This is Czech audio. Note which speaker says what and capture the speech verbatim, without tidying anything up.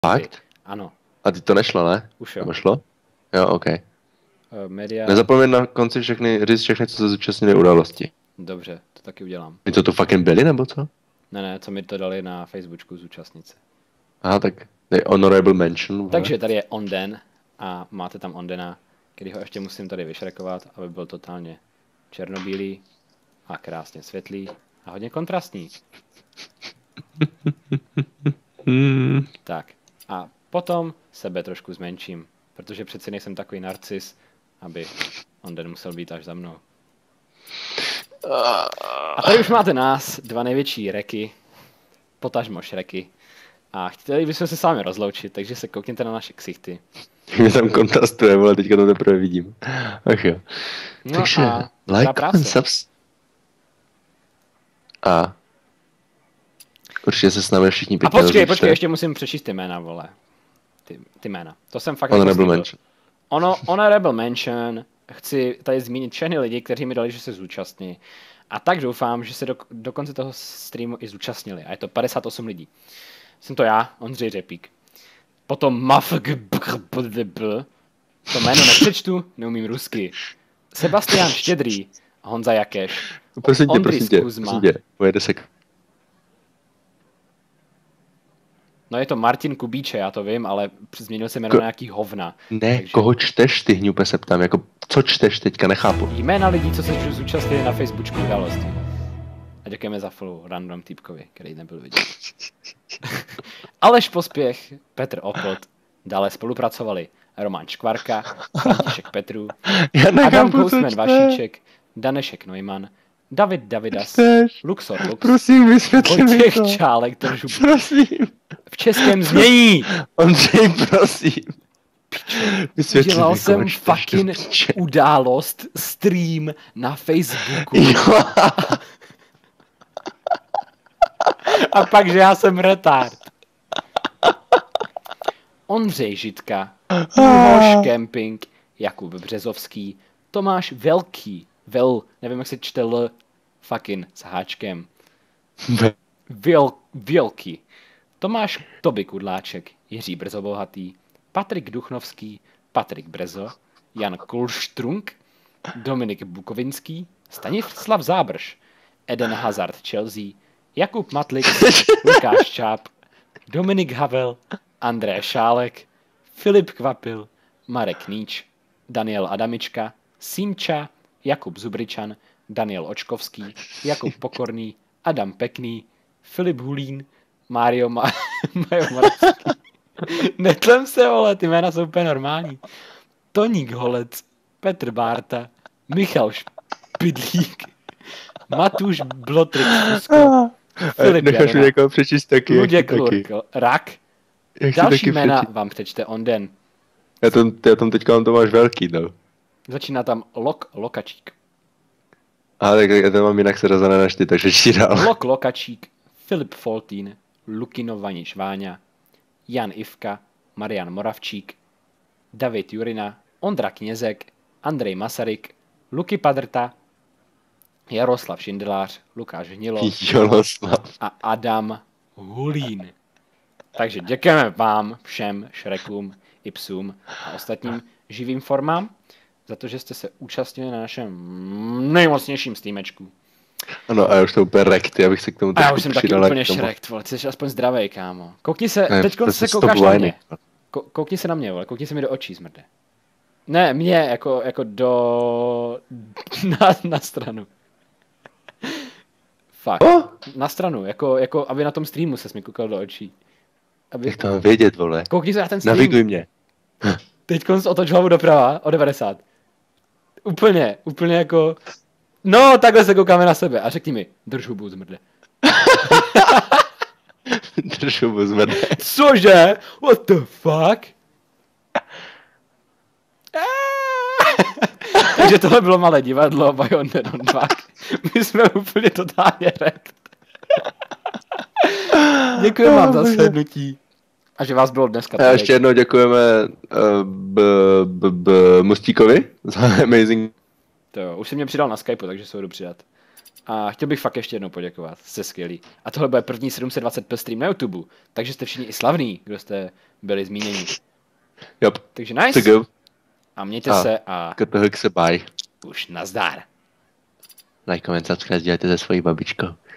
Speaker 1: Fakt?
Speaker 2: Ano.
Speaker 1: A ty to nešlo, ne?
Speaker 2: Už jo.
Speaker 1: Nebo šlo? Jo, ok.
Speaker 2: Uh, media...
Speaker 1: Nezapomeň na konci všechny, říct všechny, co se zúčastnili události.
Speaker 2: Dobře, to taky udělám.
Speaker 1: My to tu fucking byli, nebo co?
Speaker 2: Ne, ne, co mi to dali na Facebooku zúčastnice.
Speaker 1: Aha, tak je honorable mention.
Speaker 2: Takže tady je Onden a máte tam Ondena, který ho ještě musím tady vyšrekovat, aby byl totálně černobílý a krásně světlý a hodně kontrastní.
Speaker 1: Hmm.
Speaker 2: Tak a potom sebe trošku zmenším, protože přeci nejsem takový narcis, aby Onden musel být až za mnou. A tady už máte nás, dva největší reky, potažmo šreky. A chtěli bychom se s vámi rozloučit, takže se koukněte na naše ksichty.
Speaker 1: Mě tam kontrastuje, vole, teďka to teprve vidím. Ach jo.
Speaker 2: No
Speaker 1: Takže,
Speaker 2: a
Speaker 1: like,
Speaker 2: práce.
Speaker 1: comment, subs. A určitě se s námi všichni
Speaker 2: A
Speaker 1: pěkně
Speaker 2: počkej,
Speaker 1: rozlučte.
Speaker 2: počkej, ještě musím přečíst ty jména, vole. Ty, ty jména. To jsem fakt
Speaker 1: Honorable
Speaker 2: nepostihl.
Speaker 1: mention.
Speaker 2: Ono, honorable mention. Chci tady zmínit všechny lidi, kteří mi dali, že se zúčastní. A tak doufám, že se do, do konce toho streamu i zúčastnili. A je to padesát osm lidí. Jsem to já, Ondřej Řepík. Potom Mafg... To jméno nepřečtu, neumím rusky. Sebastián Štědrý, Honza Jakeš,
Speaker 1: Prosím tě,
Speaker 2: Ondřej
Speaker 1: prosím tě,
Speaker 2: Skuzma.
Speaker 1: prosím tě, pojede se.
Speaker 2: No je to Martin Kubíče, já to vím, ale změnil jsem jméno
Speaker 1: Ko-
Speaker 2: na nějaký hovna.
Speaker 1: Ne,
Speaker 2: Takže-
Speaker 1: koho čteš ty, hňupe, se ptám, jako co čteš teďka, nechápu.
Speaker 2: Jména lidí, co se zúčastnili na Facebooku události. A děkujeme za follow random týpkovi, který nebyl vidět. Aleš Pospěch, Petr Opot, dále spolupracovali Roman Škvarka, František Petru,
Speaker 1: Já
Speaker 2: Adam
Speaker 1: nechápu, co
Speaker 2: Kousmen
Speaker 1: čteš.
Speaker 2: Vašíček, Danešek Neumann, David Davidas,
Speaker 1: Čteš.
Speaker 2: Luxor Lux,
Speaker 1: Prosím, vysvětli mi
Speaker 2: Vojtěch
Speaker 1: to.
Speaker 2: Čálek, držu
Speaker 1: Prosím.
Speaker 2: v českém znění.
Speaker 1: Ondřej, prosím. Vysvětli
Speaker 2: Dělal
Speaker 1: mi,
Speaker 2: jsem
Speaker 1: koho čteš,
Speaker 2: fucking
Speaker 1: do piče.
Speaker 2: událost, stream na Facebooku.
Speaker 1: Jo.
Speaker 2: A pak, že já jsem retard. Ondřej Žitka, Miloš Camping, Jakub Březovský, Tomáš Velký, Vel, nevím, jak se čte L, fucking, s háčkem. Věl, Vělky, Tomáš Toby Kudláček, Jiří Brzobohatý, Patrik Duchnovský, Patrik Brezo, Jan Kulštrunk, Dominik Bukovinský, Stanislav Zábrž, Eden Hazard Chelsea, Jakub Matlik, Lukáš Čáp, Dominik Havel, André Šálek, Filip Kvapil, Marek Níč, Daniel Adamička, Simča, Jakub Zubričan, Daniel Očkovský, Jakub Pokorný, Adam Pekný, Filip Hulín, Mário Ma- Majo Moravský. Netlem se, vole, ty jména jsou úplně normální. Toník Holec, Petr Bárta, Michal Špidlík, Matuš Blotrik Fusko, Filip
Speaker 1: Necháš mi
Speaker 2: Jarona,
Speaker 1: někoho přečíst taky, jak
Speaker 2: Luděk
Speaker 1: taky.
Speaker 2: Lurkl, Rak.
Speaker 1: Jak si
Speaker 2: Další
Speaker 1: taky
Speaker 2: jména
Speaker 1: přečíst?
Speaker 2: vám přečte Onden.
Speaker 1: Já tam, já tam teďka mám Tomáš Velký, no.
Speaker 2: Začíná tam Lok Lokačík.
Speaker 1: A tak já tam mám jinak seřazené než ty, takže čti dál.
Speaker 2: Lok Lokačík, Filip Foltín, Lukino Vaniš Váňa, Jan Ivka, Marian Moravčík, David Jurina, Ondra Knězek, Andrej Masaryk, Luky Padrta, Jaroslav Šindelář, Lukáš Hnilo
Speaker 1: Joloslav.
Speaker 2: a Adam Hulín. Takže děkujeme vám všem šrekům i psům a ostatním živým formám za to, že jste se účastnili na našem nejmocnějším streamečku.
Speaker 1: Ano, a já už to úplně rekty, abych se k tomu
Speaker 2: A já
Speaker 1: trošku
Speaker 2: už jsem taky
Speaker 1: přidal
Speaker 2: úplně
Speaker 1: k tomu.
Speaker 2: šrekt, vole, ty jsi aspoň zdravej, kámo. Koukni se,
Speaker 1: Ne,
Speaker 2: teď
Speaker 1: to
Speaker 2: se
Speaker 1: stop
Speaker 2: koukáš na
Speaker 1: lining.
Speaker 2: mě. Ko- koukni se na mě, vole, koukni se mi do očí, smrde. Ne, mě, jako, jako do... na, na stranu. Fakt.
Speaker 1: Oh,
Speaker 2: Na stranu, jako, jako, aby na tom streamu ses mi koukal do očí. Aby...
Speaker 1: jak to mám vědět, vole.
Speaker 2: Koukni se na ten stream.
Speaker 1: Naviguj mě.
Speaker 2: Teď konc otoč hlavu doprava o devadesát. Úplně, úplně jako... No, takhle se koukáme na sebe a řekni mi, drž hubu, zmrde.
Speaker 1: Držu vezmete.
Speaker 2: Cože? What the fuck? Takže tohle bylo malé divadlo by Onden on Dvak. My jsme úplně totálně rekt. Děkuji vám za slednutí. A že vás bylo dneska
Speaker 1: A ještě jednou děkujeme uh, b, b, b, Mustíkovi za amazing.
Speaker 2: To jo, už jsem mě přidal na Skypeu, takže se ho jdu přidat. A chtěl bych fakt ještě jednou poděkovat, jste skvělý. A tohle bude první sedm set dvacet pé stream na YouTube, takže jste všichni i slavný, kdo jste byli zmíněni.
Speaker 1: Yep.
Speaker 2: Takže nice.
Speaker 1: Tak jo.
Speaker 2: A mějte
Speaker 1: A
Speaker 2: se a
Speaker 1: K se bye.
Speaker 2: už nazdar.
Speaker 1: Like, comment, subscribe, dělejte se svojí babičkou.